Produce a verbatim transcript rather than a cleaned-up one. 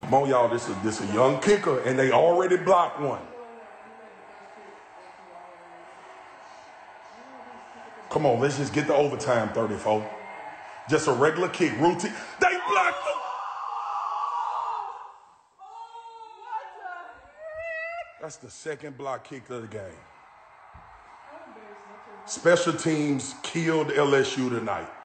Come on, y'all. This is this a young kicker, and they already blocked one. Come on, let's just get the overtime thirty-four. Just a regular kick, routine. They blocked them. That's the second block kick of the game. Special teams killed L S U tonight.